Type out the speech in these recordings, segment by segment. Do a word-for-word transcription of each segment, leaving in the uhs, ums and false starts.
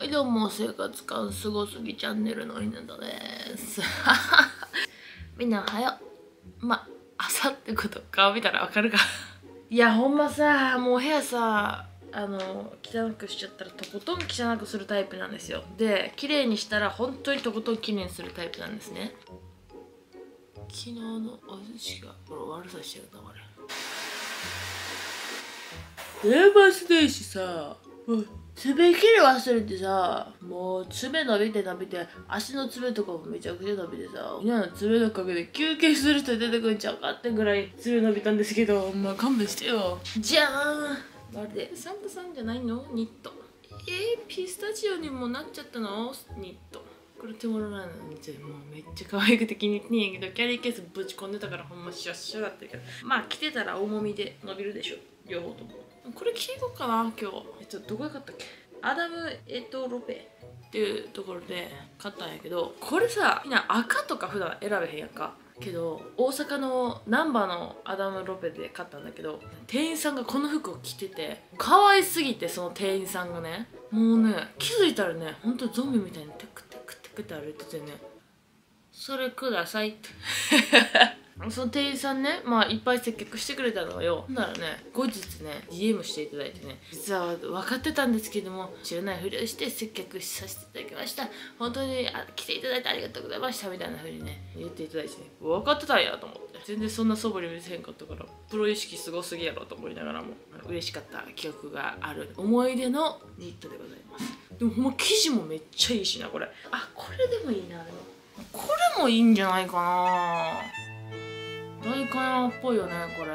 はい、どうも、生活感すごすぎチャンネルのひなたですみんなおはよう。まあ朝ってこと顔見たらわかるかいやほんまさ、もう部屋さ、あの汚くしちゃったらとことん汚くするタイプなんですよ。で綺麗にしたら本当にとことん綺麗にするタイプなんですね。昨日のお寿司がこれ悪さしてるな。これ年末年始さ、爪切り忘れてさ、もう爪伸びて伸びて、足の爪とかもめちゃくちゃ伸びてさ、みんなの爪のおかげで休憩する人出てくるんちゃうかってぐらい爪伸びたんですけど、まあ勘弁してよ。じゃーん、まるでサンタさんじゃないのニット。えー、ピスタチオにもなっちゃったのニット。これ手頃なのに、もうめっちゃ可愛くて気に入ってんやけど、キャリーケースぶち込んでたからほんまシュッシュだったけど、まあ着てたら重みで伸びるでしょ、両方とも。これ着ていこうかな今日。えっとどこで買ったっけ、アダムエトロペっていうところで買ったんやけど、これさ、みんな赤とか普段選べへんやんか。けど大阪の難波のアダムロペで買ったんだけど、店員さんがこの服を着てて可愛すぎて、その店員さんがね、もうね気づいたらね、ほんとゾンビみたいにテクテクテクって歩いててね、それくださいってその店員さんね、まあいっぱい接客してくれたのよ。ほんならね、後日ね ディーエム していただいてね、実は分かってたんですけども知らないふりをして接客させていただきました、本当にあ来ていただいてありがとうございましたみたいなふうにね言っていただいてね、分かってたんやと思って、全然そんな素振り見せへんかったから、プロ意識すごすぎやろと思いながらも嬉しかった記憶がある思い出のニットでございます。でもほんま生地もめっちゃいいしな、これ。あ、これでもいいな。でもこれもいいんじゃないかな。大観山っぽいよねこれ。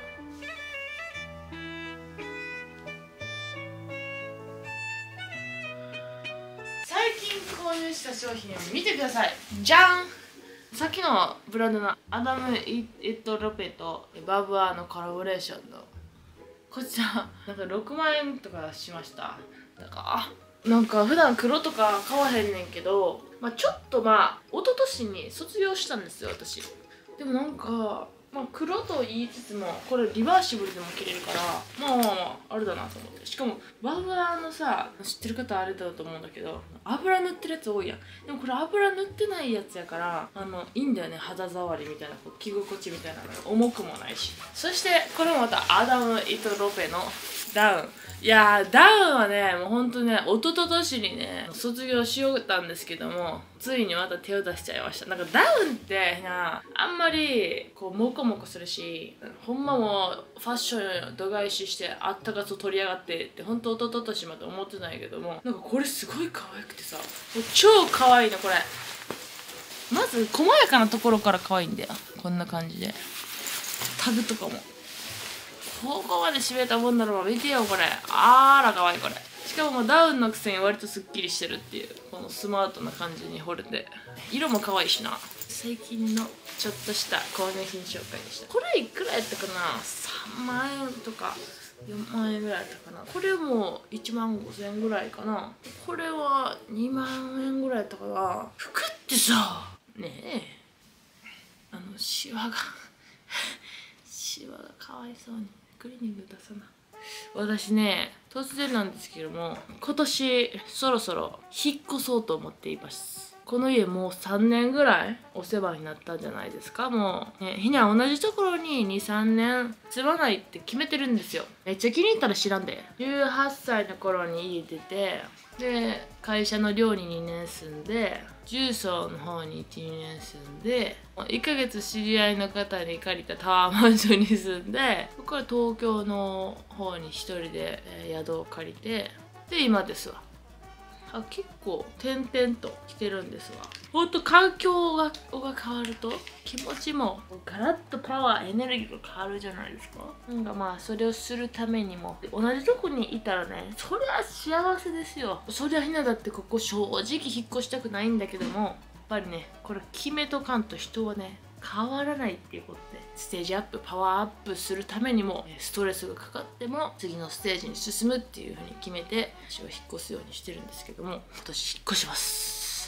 最近購入した商品を見てください。じゃん、さっきのブランドのアダム・イット・ロペとバブアーのコラボレーションのこちらなんかろくまんえんとかしました。なんかなんか普段黒とか買わへんねんけど、まあ、ちょっとまあ一昨年に卒業したんですよ私。でもなんか、まあ、黒と言いつつもこれリバーシブルでも着れるから、まあまあまああれだなと思って。しかもバブアーのさ、知ってる方はあれだと思うんだけど、油塗ってるやつ多いやん。でもこれ油塗ってないやつやから、あのいいんだよね、肌触りみたいな、こう着心地みたいなのが重くもないし。そしてこれもまたアダム・イト・ロペのダウン。いやー、ダウンはね、もうほんとね、一昨年にね卒業しよったんですけども、ついにまた手を出しちゃいました。なんかダウンってな、あんまりこうモコモコするし、ほんまもうファッション度外視してあったかと取り上がってってほんと一昨年まで思ってないけども、なんかこれすごい可愛くてさ、もう超可愛いのこれ。まず細やかなところから可愛いんだよ。こんな感じでタグとかもここまで締めたもんだろう。見てよこれ、あら可愛いこれ。しかもダウンのくせに割とすっきりしてるっていう、このスマートな感じに掘れて、色も可愛いしな。最近のちょっとした購入品紹介でした。これいくらやったかな、さんまんえんとかよんまんえんぐらいやったかな。これもいちまんごせんえんぐらいかな。これはにまんえんぐらいやったかな。服ってさ、ねえ、あのシワがシワがかわいそうにクリーニング出さな。私ね、突然なんですけども、今年そろそろ引っ越そうと思っています。この家もうさんねんぐらいお世話になったんじゃないですか。もう、ね、ひな同じところににさんねん住まないって決めてるんですよ。めっちゃ気に入ったら知らんで。じゅうはっさいの頃に家出て、で会社の寮ににねん住んで、重曹の方にいちにねん住んで、いっかげつ知り合いの方に借りたタワーマンションに住んで、そこから東京の方に一人で宿を借りて、で今ですわ。あ、結構点々と来てるんですわ。ほんと環境がが変わると気持ちもガラッとパワーエネルギーが変わるじゃないですか。なんかまあそれをするためにも同じとこにいたらね、そりゃ幸せですよ。そりゃひなだってここ正直引っ越したくないんだけども、やっぱりねこれ決めとかんと人はね変わらないっていうことで、ステージアップパワーアップするためにもストレスがかかっても次のステージに進むっていう風に決めて私は引っ越すようにしてるんですけども、今年引っ越します。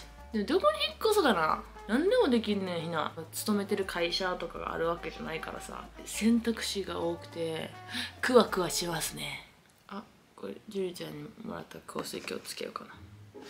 でもどこに引っ越すかな。何でもできんねんひな。勤めてる会社とかがあるわけじゃないからさ、選択肢が多くてクワクワしますね。あ、これジュリちゃんにもらった香水今日つけようかな。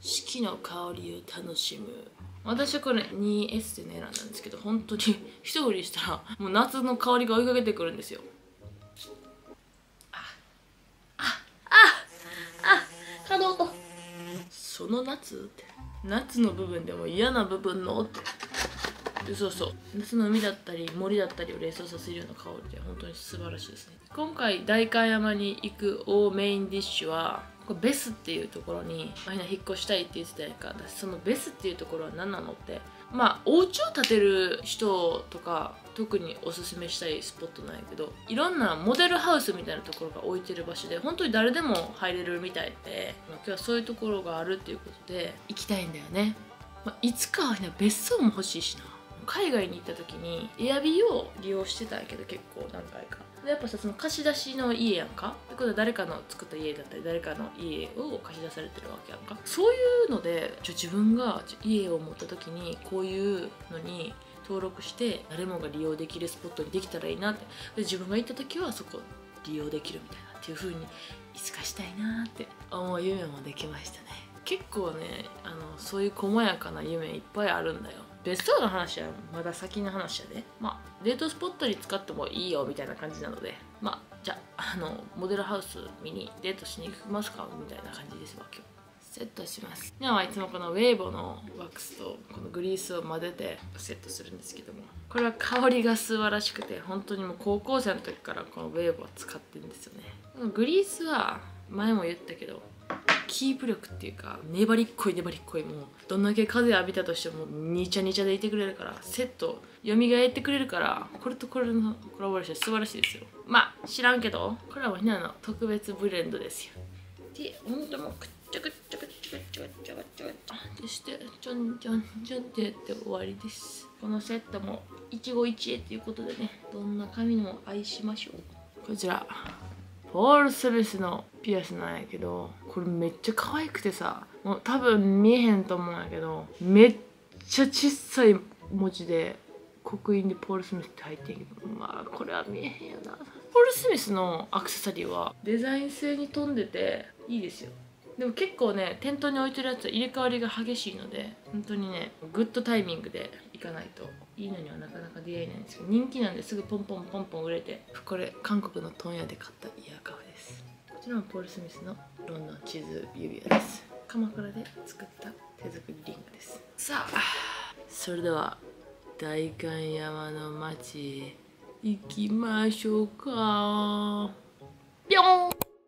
四季の香りを楽しむ。私はこれ にエス で選んだんですけど、本当に一振りしたらもう夏の香りが追いかけてくるんですよ。ああああ可動とその夏って夏の部分でも嫌な部分のってそうそう夏の海だったり森だったりを連想させるような香りで本当に素晴らしいですね。今回代官山に行く大メインディッシュはこれベスっていうところにみんな引っ越したいって言ってたやんか。私そのベスっていうところは何なのって、まあお家を建てる人とか特におすすめしたいスポットなんやけど、いろんなモデルハウスみたいなところが置いてる場所で本当に誰でも入れるみたいで、まあ、今日はそういうところがあるっていうことで行きたいんだよね。まあ、いつかはね別荘も欲しいしな。海外に行った時にエアビーを利用してたんやけど結構何回かでやっぱさその貸し出しの家やんかってことは誰かの作った家だったり誰かの家を貸し出されてるわけやんか。そういうのでじゃ自分が家を持った時にこういうのに登録して誰もが利用できるスポットにできたらいいなってで自分が行った時はそこ利用できるみたいなっていう風にいつかしたいなって思う夢もできましたね。結構ねあのそういう細やかな夢いっぱいあるんだよ。別荘の話はまだ先の話やで、まあデートスポットに使ってもいいよみたいな感じなので、まあじゃああのモデルハウス見にデートしに行きますかみたいな感じですわ。今日セットします。今はいつもこのウェーボのワックスとこのグリースを混ぜてセットするんですけども、これは香りが素晴らしくて本当にもう高校生の時からこのウェーボを使ってるんですよね。このグリースは前も言ったけどキープ力っていうか粘りっこい粘りっこい、もうどんだけ風浴びたとしてもニチャニチャでいてくれるからセット蘇ってくれるから、これとこれのコラボレーション素晴らしいですよ。まあ知らんけどこれはみんなの特別ブレンドですよ。でほんともうくっちゃくっちゃくっちゃくっちゃくっちゃくっちゃくっちゃでしてちょんちょんちょんってやって終わりです。このセットも一期一会ということでね、どんな髪にも愛しましょう。こちらポール・スミスのピアスなんやけど、これめっちゃ可愛くてさ、もう多分見えへんと思うんやけどめっちゃ小さい文字で刻印でポール・スミスって入ってんけど、まあこれは見えへんよな。ポール・スミスのアクセサリーはデザイン性に富んでていいですよ。でも結構ね店頭に置いてるやつは入れ替わりが激しいので本当にねグッドタイミングでいかないといいのにはなかなか出会えないんですけど、人気なんですぐポンポンポンポン売れて、これ韓国の問屋で買ったイヤーカフです。こちらもポール・スミスのロンドン地図指輪です。鎌倉で作った手作りリングです。さあそれでは代官山の町へ行きましょうか。ぴょん、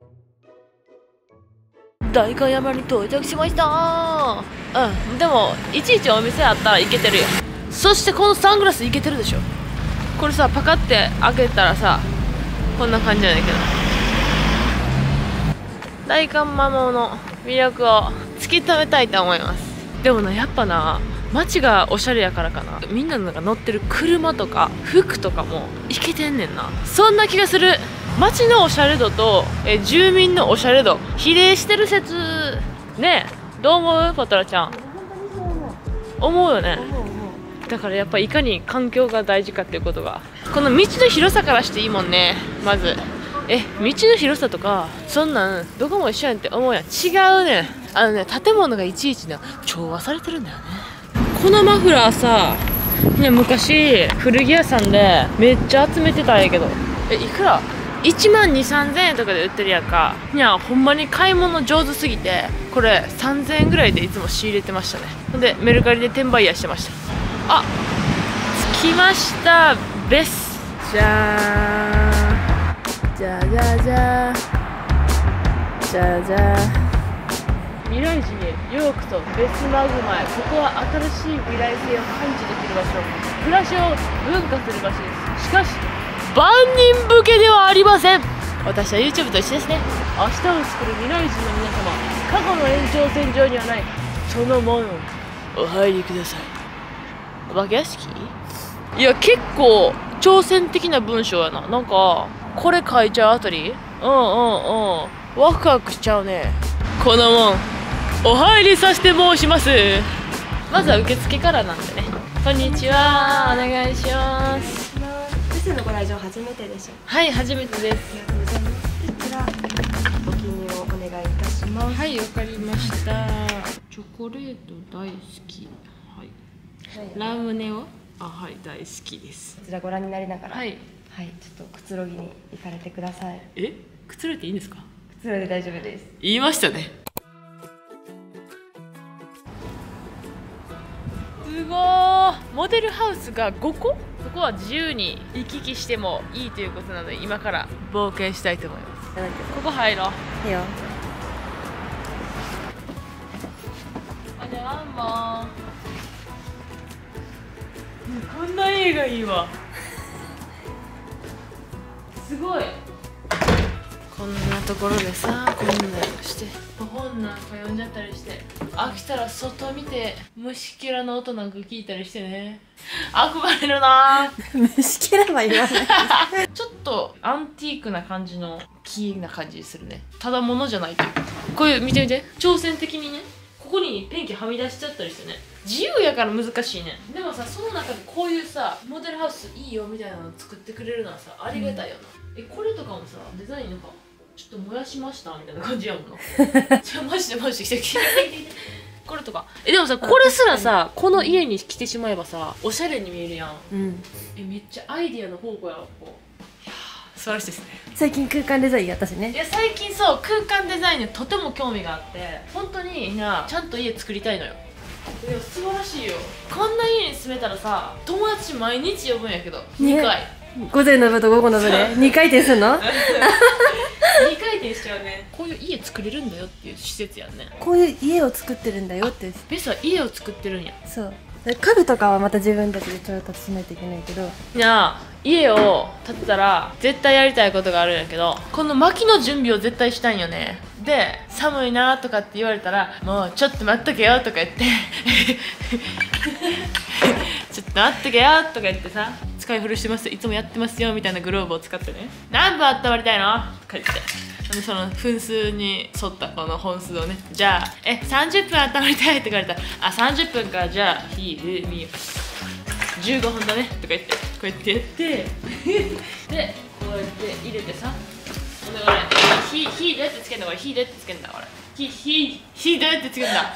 代官山に到着しました。うんでもいちいちお店あったらいけてるよ。そしてこのサングラスいけてるでしょ。これさパカって開けたらさこんな感じなんだけど、代官山の魅力を突き止めたいと思います。でもなやっぱな街がおしゃれやからかな、みんなのなんか乗ってる車とか服とかもいけてんねんな。そんな気がする。街のおしゃれ度とえ住民のおしゃれ度比例してる説ねえ、どう思うパトラちゃん。思うよね。だからやっぱいかに環境が大事かっていうことがこの道の広さからしていいもんね。まずえ道の広さとかそんなんどこも一緒やんって思うやん。違うねん。あのね建物がいちいちね調和されてるんだよね。このマフラーさね昔古着屋さんでめっちゃ集めてたんやけどえいくらいちまんにせんさんぜんえんとかで売ってるやんか。いやほんまに買い物上手すぎてこれさんぜんえんぐらいでいつも仕入れてましたね。ほんでメルカリで転売屋してました。あ着きましたベス。じゃーんじゃじゃじゃーじゃじゃー。未来人へようこそベスマグマへ。ここは新しい未来性を感知できる場所、暮らしを文化する場所です。しかし万人向けではありません。私は YouTube と一緒ですね。明日を作る未来人の皆様、過去の延長線上にはないその門をお入りください。お化け屋敷？いや結構挑戦的な文章やな。なんかこれ書いちゃうあたりうんうんうんワクワクしちゃうね。この門お入りさせて申します。まずは受付からなんでね。こんにちは、お願いします。 ベスのご来場初めてでしょう。 はい、初めてです。 ありがとうございます。こちらご記入をお願いいたします。 はい、わかりました。 チョコレート大好き。はい。ラムネはあ、はい、大好きです。 こちらご覧になりながら、 はい、 はい、ちょっとくつろぎに行かれてください。 え、くつろいでいいんですか？ くつろいで大丈夫です。 言いましたね。すごー。モデルハウスがごこ？そこは自由に行き来してもいいということなので、今から冒険したいと思います。ここ入ろう。 いいよ。 あ、じゃあワンモン。こんな家がいいわ。すごい。こんなところでさ、こんなんして本なんか読んじゃったりして、飽きたら外見て虫けらの音なんか聞いたりしてね、憧れるなー。虫けらは言わないちょっとアンティークな感じの木な感じするね。ただものじゃないというか、こういう見てみて、挑戦的にね、ここにペンキはみ出しちゃったりしてね、自由やから難しいね。でもさ、その中でこういうさ、モデルハウスいいよみたいなの作ってくれるのはさ、ありがたいよな、うん、え、これとかもさ、デザインなんかちょっと燃やしましたみたいな感じやもんなじゃあマジでマジで来て来て来てこれとか、え、でもさ、これすらさ、この家に来てしまえばさ、おしゃれに見えるやん、うん、え、めっちゃアイディアの宝庫やわ。こう、いやー、素晴らしいですね。 最近空間デザインやったしね。 いや、最近そう、空間デザインにとても興味があって、本当にみんなちゃんと家作りたいのよ。いや、素晴らしいよ。こんな家に住めたらさ、友達毎日呼ぶんやけど、にかい、ね、 午前の部と午後の部でにかい転すんのにかい転しちゃうね。こういう家作れるんだよっていう施設やんね。 こういう家を作ってるんだよっていう。 ベスは家を作ってるんや。 そう。家具とかはまた自分たちで調達しないといけないけど、 いや、家を建てたら絶対やりたいことがあるんやけど、この薪の準備を絶対したいんよね。で、寒いなとかって言われたら、もうちょっと待っとけよとか言ってちょっと待っとけよとか言ってさ、使い古してます、いつもやってますよみたいなグローブを使ってね、何分温まりたいのとか言って、でその分数に沿ったこの本数をね、じゃあえさんじゅっぷん温まりたいって言われたら、あ、さんじゅっぷんか、じゃあ火でみよじゅうごふんだねとか言って、こうやってやってで、こうやって入れてさ、ほんでこれ火火どうやってつけんだ、これ火どうやってつけんだ、これ火火火どうやってつけんだ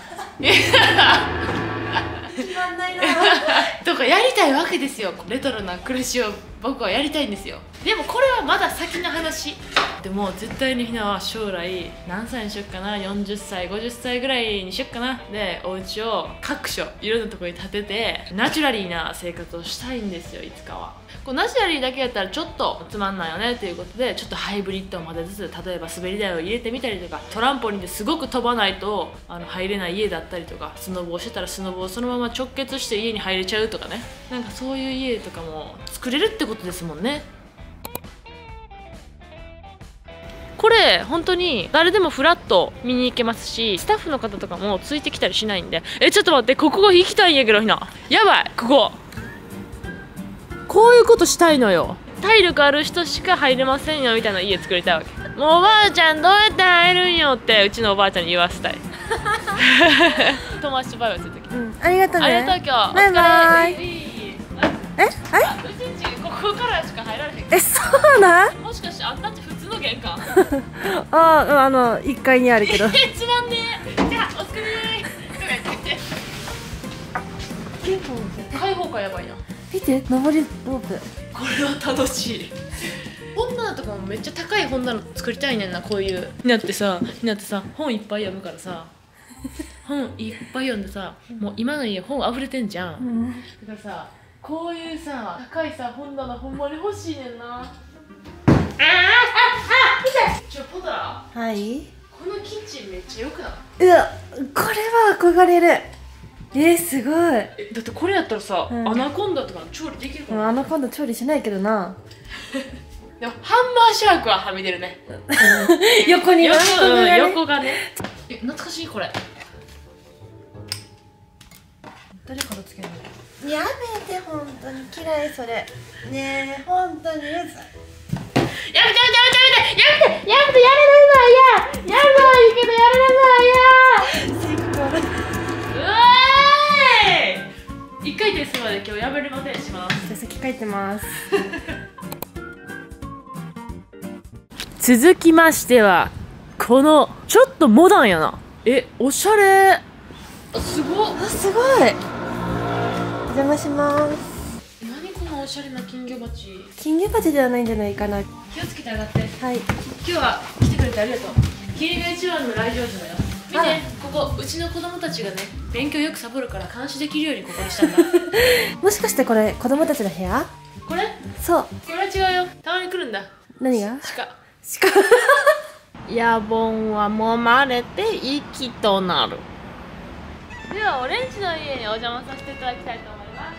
決まんないなとかやりたいわけですよ。レトロな暮らしを僕はやりたいんですよ。でもこれはまだ先の話でも、絶対にひなは将来何歳にしよっかな、よんじゅっさいごじゅっさいぐらいにしよっかなで、お家を各所いろんなところに建ててナチュラリーな生活をしたいんですよ、いつかは。こうナチュラリーだけやったらちょっとつまんないよねということで、ちょっとハイブリッドを混ぜつつ、例えば滑り台を入れてみたりとか、トランポリンですごく飛ばないとあの入れない家だったりとか、スノボをしてたらスノボをそのまま直結して家に入れちゃうとかね、なんかそういう家とかも作れるってことですもんね。これ本当に誰でもフラッと見に行けますし、スタッフの方とかもついてきたりしないんで、え、ちょっと待って、ここが行きたいんやけど、ひなやばい、こここういうことしたいのよ。体力ある人しか入れませんよみたいな家作りたいわけ。もうおばあちゃんどうやって入るんよってうちのおばあちゃんに言わせたい友達とバイバイするとき、うん、 ありがとうね、 ありがとう、今日バイバイ。え、はい、うちんちここからしか入られへん。 え、そうなん？ もしかしてあんたんち普通の玄関ああ、あのいっかいにあるけどえ、つまんねえ。じゃあお疲れー開放感やばいな。 見て、上りロープ、 これは楽しい本棚とかもめっちゃ高い本棚作りたいねんな。こういうひなってさ、ひなってさ、本いっぱい読むからさ本いっぱい読んでさ、もう今の家本溢れてんじゃん、うん、だからさ、こういうさ高いさ本棚ほんまに欲しいねんな。あーあああ、見て、ちょポタラ、 はい、 このキッチンめっちゃよくない？ うわ、これは憧れる。えー、すごい。 え、だってこれやったらさ、うん、アナコンダとかの調理できるかな。 アナコンダ調理しないけどなでもハンマーシャークははみ出るね横に横がね、横がね。え、懐かしいこれ。 誰からつけるの？やめて、本当に嫌いそれ。ねえ、本当にうざい。やめてやめてやめてやめてやめてやめてやめてやめるのは嫌。やるのはいいけどやるのは嫌。 一回転するまで今日やめれませんします。 じゃあ先書いてます続きましてはこのちょっとモダンやな。え、おしゃれ。 あ、すごっ。 あ、すごい。お邪魔します。 何このおしゃれな金魚鉢。 金魚鉢ではないんじゃないかな。 気をつけて上がって。 はい。 今日は来てくれてありがとう。君が一番の来場者だよ。見て、ここうちの子供たちがね、勉強よくサボるから監視できるようにここにしたんだ。 もしかしてこれ子供たちの部屋？ これ？ そう。 これは違うよ。たまに来るんだ。 何が？ 鹿。 鹿。 野蛮は揉まれて息となる。ではオレンジの家にお邪魔させていただきたいと思います。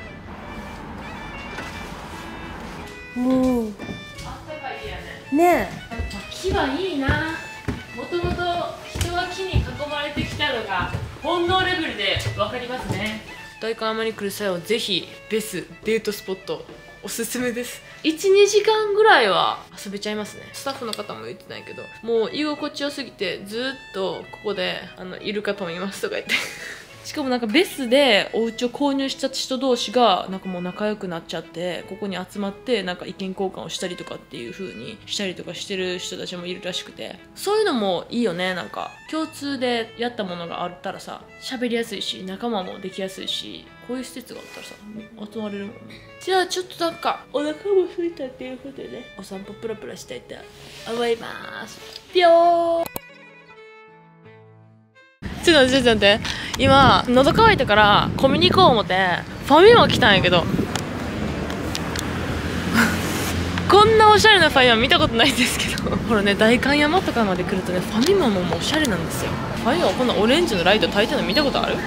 うん。 あったかい家やね。 ねやっぱ木はいいな。もともと人は木に囲まれてきたのが本能レベルで分かりますね。代官山に来る際はぜひベスデートスポットおすすめです。いち、にじかんぐらいは遊べちゃいますね。スタッフの方も言ってないけど、もう居心地よすぎてずっとここであのイルカともいますとか言ってしかもなんかベスでお家を購入した人同士がなんかもう仲良くなっちゃって、ここに集まってなんか意見交換をしたりとかっていう風にしたりとかしてる人たちもいるらしくて、そういうのもいいよね。なんか共通でやったものがあったらさ、喋りやすいし仲間もできやすいし、こういう施設があったらさ集まれるもんね。じゃあちょっとなんかお腹も空いたっていうことでね、お散歩プラプラしたいと思います。ぴょー。ちょっと待ってちょっと待って、今喉乾いたからコンビニ行こう思ってファミマ来たんやけどこんなおしゃれなファミマ見たことないんですけどほらね、代官山とかまで来るとね、ファミマももうおしゃれなんですよ。ファミマこんなオレンジのライト焚いてるの見たことある？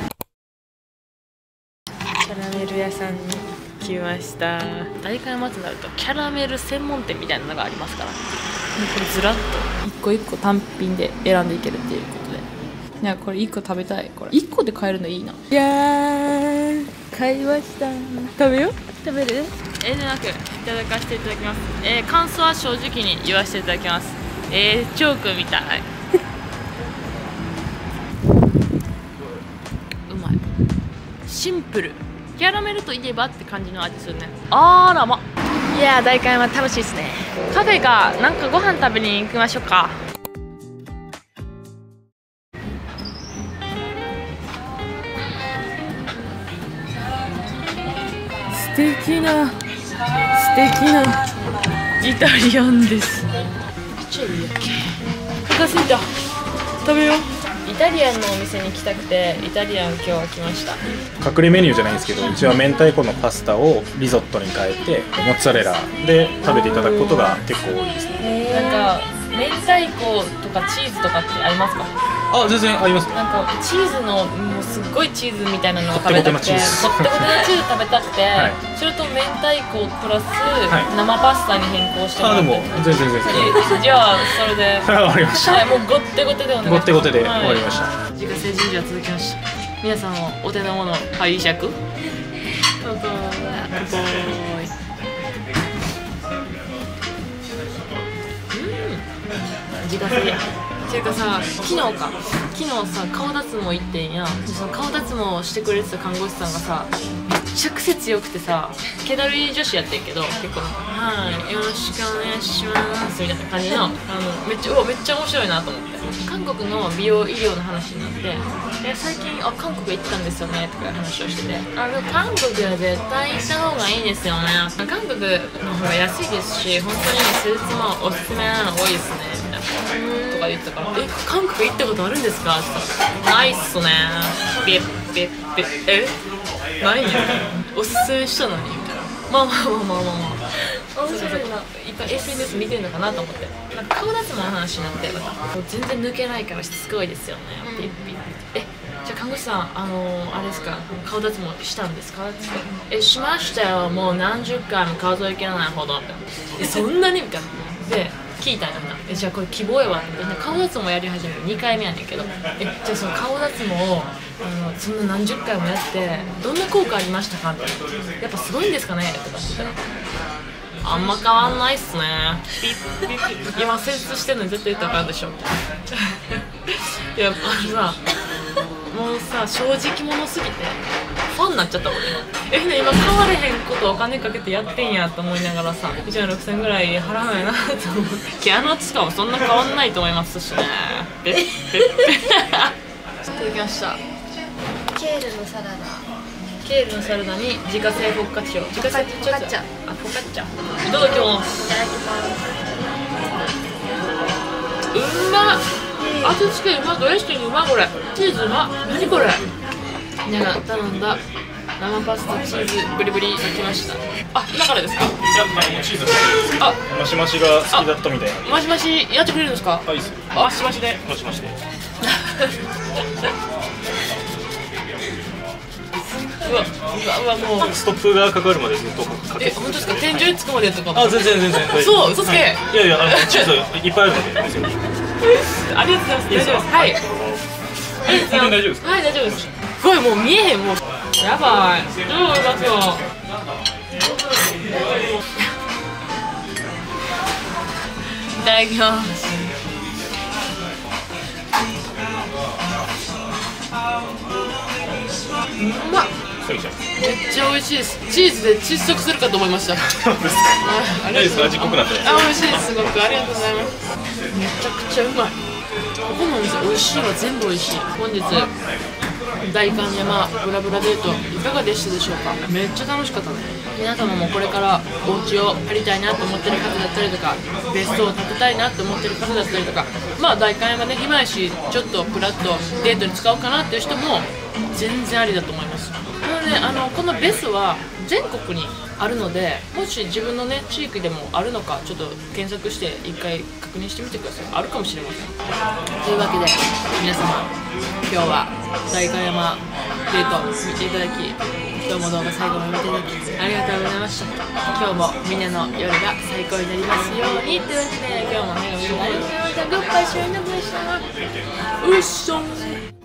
キャラメル屋さんに来ました。代官山となるとキャラメル専門店みたいなのがありますから、これずらっと一個一個単品で選んでいけるっていうことで、いやこれいっこ食べたい。これいっこで買えるのいいな。じゃーん、買いました。食べよう。食べる？えー、でなくいただかせていただきます。えー、感想は正直に言わせていただきます。えー、チョークみたいうまい。シンプル。キャラメルといえばって感じの味するね。あらま、いやー代官山楽しいですね。カフェかなんかご飯食べに行きましょうか。素敵な素敵なイタリアンです。めっちゃいいやっけ。お腹すいた。食べよう。イタリアンのお店に来たくてイタリアン今日は来ました。 隠れメニューじゃないんですけど、うちは明太子のパスタをリゾットに変えてモッツァレラで食べていただくことが結構多いですね。 なんか明太子とかチーズとかってありますか？ あ、全然あります。 なんかチーズのもうすっごいチーズみたいなのが食べたくて、こってこてのチーズ食べたくて、はい、それと明太子プラス生パスタに変更してもらって、はい、あ、でも全然全然じゃあそれで終わりました。 はい、もうごってごてでお願いします。ごってごてで終わりました。 はい、自家製ジンジャー続きました。皆さんもお手の物拝借。バイバイ。自家製や。ていうかさ、昨日か昨日さ顔脱毛行ってんや。その顔脱毛してくれてた看護師さんがさ、めっちゃ癖強くてさ、気だるい女子やってんけど、結構はいよろしくお願いしますみたいな感じの、あのめっちゃうわめっちゃ面白いなと思って、韓国の美容医療の話になって、で最近あ韓国行ったんですよねとかいう話をしてて、あの韓国は絶対行った方がいいですよね。韓国の方が安いですし、本当に施術もおすすめなの多いですねみたいなとか言ったから、え韓国行ったことあるんですかって言ったら、ないっすねビッビッビッえないんやおすすめしたのにみたいな。まあまあまあまあまあまあ面白いな。いっぱい エスエヌエス 見てるのかなと思って、なんか顔脱毛の話になって、またもう全然抜けないからしつこいですよね。ピッピッえじゃあ看護師さん、あのー、あれですか、顔脱毛したんですかって言って、えしましたよ、もう何十回も数えきれないほどって、えそんなにみたいな。で聞いたんやな。えじゃあこれ希望やわって、顔脱毛もやり始めるにかいめやねんけど、えじゃあその顔脱毛をあのそんな何十回もやってどんな効果ありましたかって、やっぱすごいんですかねとかって言ったら、あんま変わんないっすねピッピッピッ今施術してるのに絶対言ったらあかんでしょいやあのさ、もうさ正直者すぎてファンになっちゃったもんね。え今変われへんことお金かけてやってんやと思いながらさ、いちまんろくせんぐらい払わないなと思って、毛穴とかもそんな変わんないと思いますしね。ペッペッペッいただきました。 ケールのサラダ。 ケールのサラダに自家製フォッカッチョ。自家製フォカッチャ。 あ、フォカッチャ。いただきます。 いただきます。 うまっ。味付けうまっ。ドレッシングうまっ。これチーズうまっ。何これ。みんなが頼んだ生パスタチーズブリブリが来ました。あ、今からですか。 いや、もうチーズあ、マシマシが好きだったみたいな。 マシマシやってくれるんですか。 あ、いいっす。 マシマシでマシマシでうわうわうわ、もうストップがかかるまでずっとかけえ、 て。 本当ですか。天井につくまでやったか。 あ、全然全然。 そう、嘘つけ、 はい、いやいや、あのチーズいっぱいあるのでですよ。 ありがとうございます。大丈夫です。はい。 本当に大丈夫ですか。 はい、大丈夫です。すごい、もう見えへん。もうやばい。超うまそう。いただきます。うまっ。めっちゃ美味しいです。チーズで窒息するかと思いました。 そうですか。 ありがとうございます。 味濃くなってない。 あ、美味しいです。すごくありがとうございます。めちゃくちゃうまい。ここのお店美味しいは全部美味しい。本日代官山ブラブラデートいかがでしたでしょうか。めっちゃ楽しかったね。皆様もこれからお家を借りたいなと思ってる方だったりとか、別荘を建てたいなと思ってる方だったりとか、まあ代官山ね、暇やしちょっとプラッとデートに使おうかなっていう人も全然ありだと思います。なので、あのこのベスは全国にあるので、もし自分のね地域でもあるのかちょっと検索して一回確認してみてください。あるかもしれません。というわけで皆様、今日は代官山デート見ていただき、今日も動画最後まで見ていただきありがとうございました。今日もみんなの夜が最高になりますように。というわけで今日も最後まで見ていただきありがとうございました。グッバイシューインドブでした。うっしょー。